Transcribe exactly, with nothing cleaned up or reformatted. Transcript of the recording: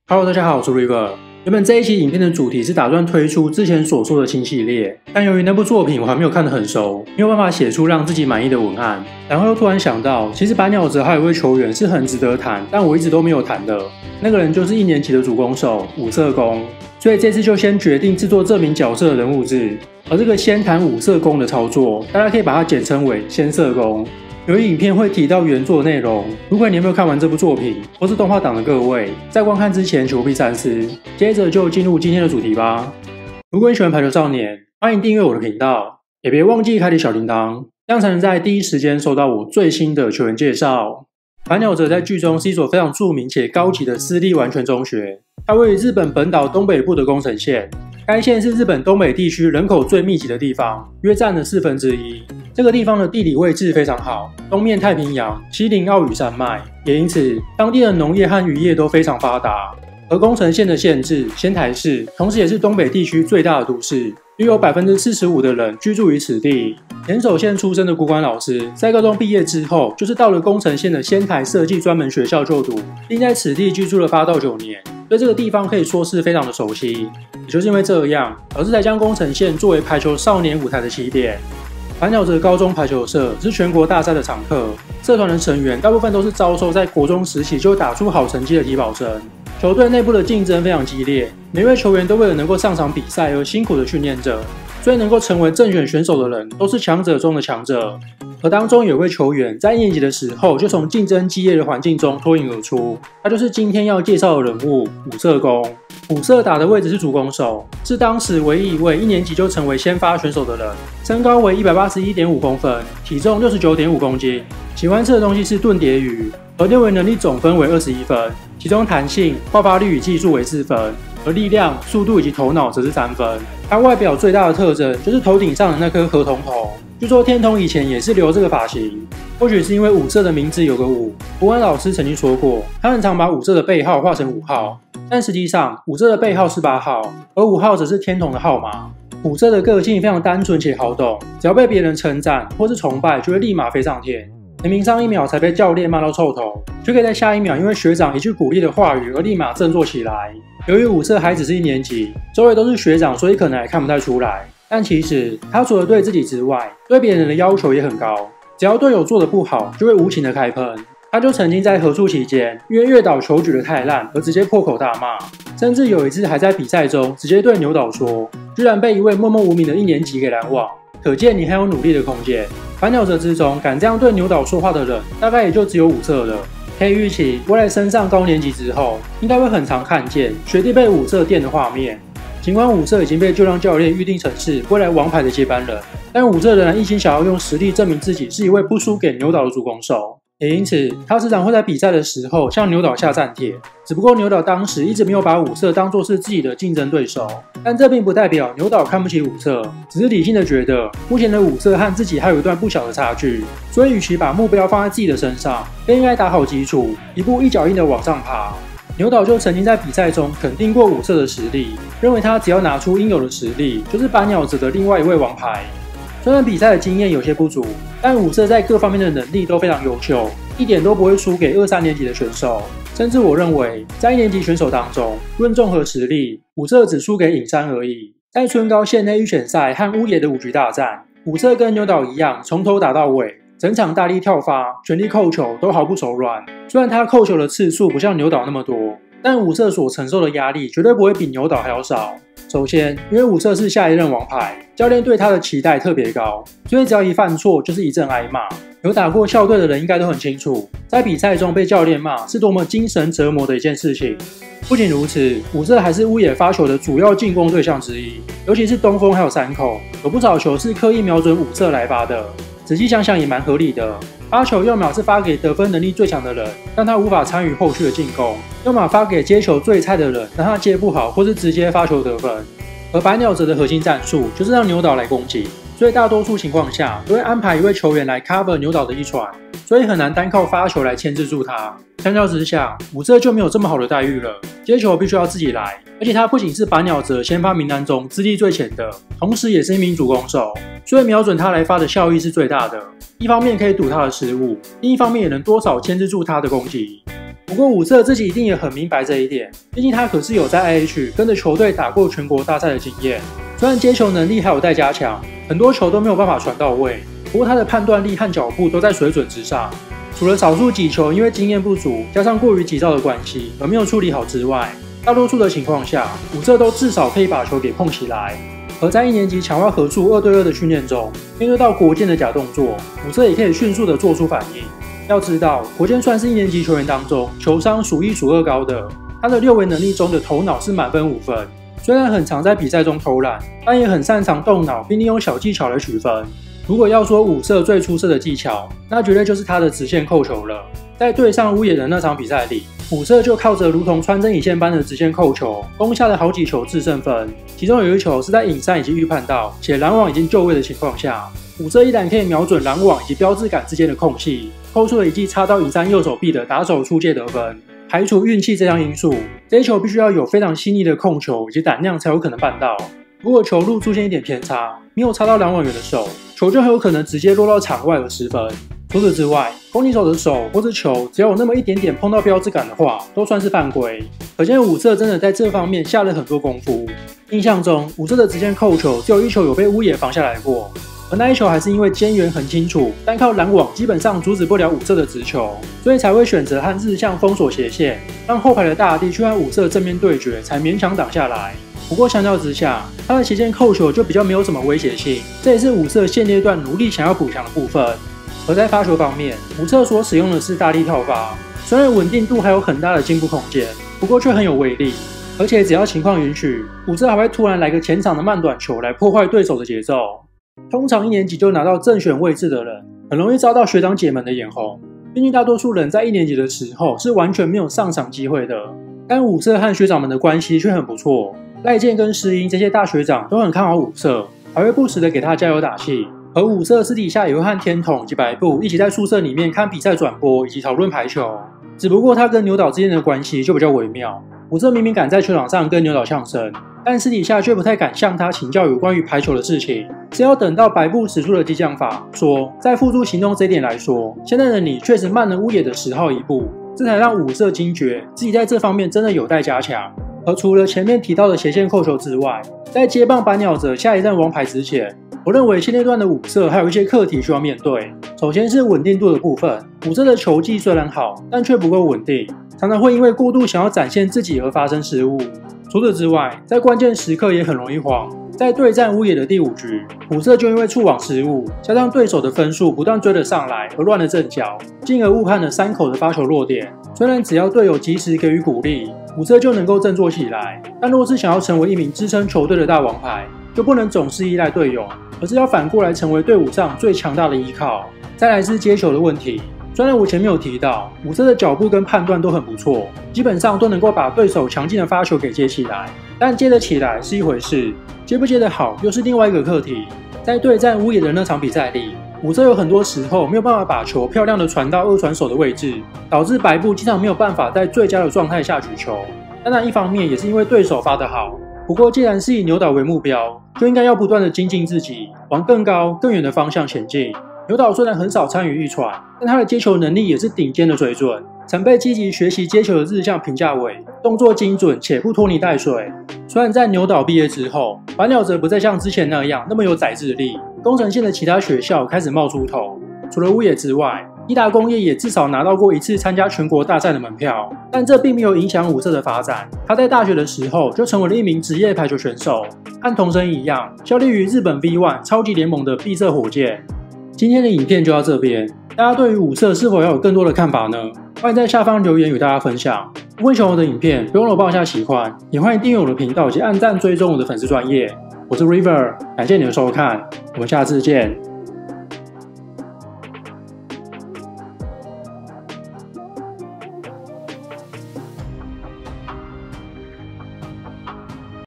Hello， 大家好，我是 River。原本这一期影片的主题是打算推出之前所说的新系列，但由于那部作品我还没有看得很熟，没有办法写出让自己满意的文案。然后又突然想到，其实白鸟泽还有一位球员是很值得谈，但我一直都没有谈的，那个人就是一年级的主攻手五色弓。所以这次就先决定制作这名角色的人物志，而这个先谈五色弓的操作，大家可以把它简称为先色弓。由于影片会提到原作内容，如果你有没有看完这部作品，或是动画党的各位，在观看之前求必三思。接着就进入今天的主题吧。如果你喜欢排球少年，欢迎订阅我的频道，也别忘记开启小铃铛，这样才能在第一时间收到我最新的球员介绍。白鸟泽在剧中是一所非常著名且高级的私立完全中学，它位于日本本岛东北部的宫城县。该县是日本东北地区人口最密集的地方，约占了四分之一。这个地方的地理位置非常好，东面太平洋，西临奥羽山脉，也因此当地的农业和渔业都非常发达。而宫城县的县治仙台市，同时也是东北地区最大的都市，约有 百分之四十五 的人居住于此地。岩手县出身的古管老师，在高中毕业之后，就是到了宫城县的仙台设计专门学校就读，并在此地居住了八到九年，对这个地方可以说是非常的熟悉。也就是因为这样，老师才将宫城县作为排球少年舞台的起点。白鸟泽高中排球社是全国大赛的常客，社团的成员大部分都是招收在国中时期就打出好成绩的体保生。球队内部的竞争非常激烈，每位球员都为了能够上场比赛而辛苦的训练着，所以能够成为正选选手的人都是强者中的强者。而当中有位球员在一年级的时候就从竞争激烈的环境中脱颖而出，他就是今天要介绍的人物五色弓。五色打的位置是主攻手，是当时唯一一位一年级就成为先发选手的人，身高为 一百八十一点五公分，体重 六十九点五公斤。喜欢吃的东西是盾蝶鱼，而六维能力总分为二十一分，其中弹性、爆发力与技术为四分，而力量、速度以及头脑则是三分。他外表最大的特征就是头顶上的那颗河童头，据说天童以前也是留这个发型，或许是因为五色的名字有个五。国文老师曾经说过，他很常把五色的背号画成五号，但实际上五色的背号是八号，而五号则是天童的号码。五色的个性非常单纯且好懂，只要被别人称赞或是崇拜，就会立马飞上天。明明上一秒才被教练骂到臭头，却可以在下一秒因为学长一句鼓励的话语而立马振作起来。由于五色还只是一年级，周围都是学长，所以可能还看不太出来。但其实他除了对自己之外，对别人的要求也很高，只要队友做得不好，就会无情的开喷。他就曾经在合宿期间，因为月岛球举得太烂而直接破口大骂，甚至有一次还在比赛中直接对牛岛说，居然被一位默默无名的一年级给拦网，可见你还有努力的空间。白鸟泽之中敢这样对牛岛说话的人，大概也就只有五色了。可以预期未来升上高年级之后，应该会很常看见学弟被五色电的画面。尽管五色已经被就让教练预定成是未来王牌的接班人，但五色仍然一心想要用实力证明自己是一位不输给牛岛的主攻手。也因此，他时常会在比赛的时候向牛岛下战帖。只不过牛岛当时一直没有把五色当作是自己的竞争对手，但这并不代表牛岛看不起五色，只是理性的觉得目前的五色和自己还有一段不小的差距，所以与其把目标放在自己的身上，更应该打好基础，一步一脚印的往上爬。牛岛就曾经在比赛中肯定过五色的实力，认为他只要拿出应有的实力，就是白鸟泽的另外一位王牌。虽然比赛的经验有些不足，但五色在各方面的能力都非常优秀，一点都不会输给二三年级的选手。甚至我认为，在一年级选手当中，论综合实力，五色只输给影山而已。在春高县内预选赛和乌野的五局大战，五色跟牛岛一样，从头打到尾，整场大力跳发、全力扣球都毫不手软。虽然他扣球的次数不像牛岛那么多，但五色所承受的压力绝对不会比牛岛还要少。首先，因为五色是下一任王牌，教练对他的期待特别高，所以只要一犯错就是一阵挨骂。有打过校队的人应该都很清楚，在比赛中被教练骂是多么精神折磨的一件事情。不仅如此，五色还是乌野发球的主要进攻对象之一，尤其是东风还有山口，有不少球是刻意瞄准五色来发的。仔细想想也蛮合理的，发球要么是发给得分能力最强的人，让他无法参与后续的进攻，要么发给接球最菜的人，让他接不好或是直接发球得分。而白鸟泽的核心战术就是让牛岛来攻击，所以大多数情况下都会安排一位球员来 cover 牛岛的一传，所以很难单靠发球来牵制住他。相较之下，五色就没有这么好的待遇了，接球必须要自己来，而且他不仅是白鸟泽先发名单中资历最浅的，同时也是一名主攻手，所以瞄准他来发的效益是最大的。一方面可以堵他的失误，另一方面也能多少牵制住他的攻击。 不过五色自己一定也很明白这一点，毕竟他可是有在 I H 跟着球队打过全国大赛的经验。虽然接球能力还有待加强，很多球都没有办法传到位，不过他的判断力和脚步都在水准之上。除了少数几球因为经验不足加上过于急躁的关系而没有处理好之外，大多数的情况下，五色都至少可以把球给碰起来。而在一年级强化合宿二对二的训练中，面对到国健的假动作，五色也可以迅速的做出反应。要知道，国健算是一年级球员当中球商数一数二高的，他的六维能力中的头脑是满分五分。虽然很常在比赛中偷懒，但也很擅长动脑并利用小技巧来取分。如果要说五色最出色的技巧，那绝对就是他的直线扣球了。在对上乌野的那场比赛里，五色就靠着如同穿针引线般的直线扣球，攻下了好几球制胜分。其中有一球是在影山已经预判到，且拦网已经就位的情况下，五色依然可以瞄准拦网以及标志杆之间的空隙，扣出了一记插到影山右手臂的打手出界得分。排除运气这项因素，这一球必须要有非常细腻的控球以及胆量才有可能办到。如果球路出现一点偏差，没有插到拦网员的手，球就很有可能直接落到场外而失分。除此之外，攻击手的手或是球只要有那么一点点碰到标志杆的话，都算是犯规。可见五色真的在这方面下了很多功夫。印象中，五色的直线扣球只有一球有被乌野防下来过，而那一球还是因为肩缘很清楚，单靠拦网基本上阻止不了五色的直球，所以才会选择和日向封锁斜线，让后排的大地去和五色正面对决，才勉强挡下来。不过相较之下，他的斜线扣球就比较没有什么威胁性，这也是五色现阶段努力想要补强的部分。而在发球方面，五色所使用的是大力跳发，虽然稳定度还有很大的进步空间，不过却很有威力。而且只要情况允许，五色还会突然来个前场的慢短球来破坏对手的节奏。通常一年级就拿到正选位置的人，很容易遭到学长姐们的眼红。毕竟大多数人在一年级的时候是完全没有上场机会的，但五色和学长们的关系却很不错。赖健跟石英这些大学长都很看好五色，还会不时的给他加油打气。而五色私底下也会和天童及白布一起在宿舍里面看比赛转播以及讨论排球。只不过他跟牛岛之间的关系就比较微妙。五色明明敢在球场上跟牛岛呛声，但私底下却不太敢向他请教有关于排球的事情，是要等到白布使出了激将法，说在付诸行动这一点来说，现在的你确实慢了乌野的十号一步，这才让五色惊觉自己在这方面真的有待加强。而除了前面提到的斜线扣球之外，在接棒白鸟泽下一任王牌之前，我认为现阶段的五色还有一些课题需要面对。首先是稳定度的部分，五色的球技虽然好，但却不够稳定，常常会因为过度想要展现自己而发生失误。除此之外，在关键时刻也很容易慌。在对战乌野的第五局，五色就因为触网失误，加上对手的分数不断追了上来而乱了阵脚，进而误判了山口的发球落点。虽然只要队友及时给予鼓励，五色就能够振作起来，但若是想要成为一名支撑球队的大王牌，就不能总是依赖队友，而是要反过来成为队伍上最强大的依靠。再来是接球的问题，虽然我前面有提到，五色的脚步跟判断都很不错，基本上都能够把对手强劲的发球给接起来，但接得起来是一回事，接不接得好又是另外一个课题。在对战乌野的那场比赛里，五色有很多时候没有办法把球漂亮的传到二传手的位置，导致白布经常没有办法在最佳的状态下举球。当然一方面也是因为对手发得好，不过既然是以牛岛为目标，就应该要不断的精进自己，往更高更远的方向前进。牛岛虽然很少参与预传，但他的接球能力也是顶尖的水准，曾被积极学习接球的日向评价为动作精准且不拖泥带水。虽然在牛岛毕业之后，白鸟泽不再像之前那样那么有宰制力，宫城县的其他学校开始冒出头。除了乌野之外，伊达工业也至少拿到过一次参加全国大赛的门票，但这并没有影响五色的发展。他在大学的时候就成为了一名职业排球选手，和童生一样，效力于日本 V 一 超级联盟的碧色火箭。今天的影片就到这边，大家对于五色是否要有更多的看法呢？欢迎在下方留言与大家分享。如果喜欢我的影片，不用了帮我下喜欢，也欢迎订阅我的频道及按赞追踪我的粉丝专页。我是 River， 感谢你的收看，我们下次见。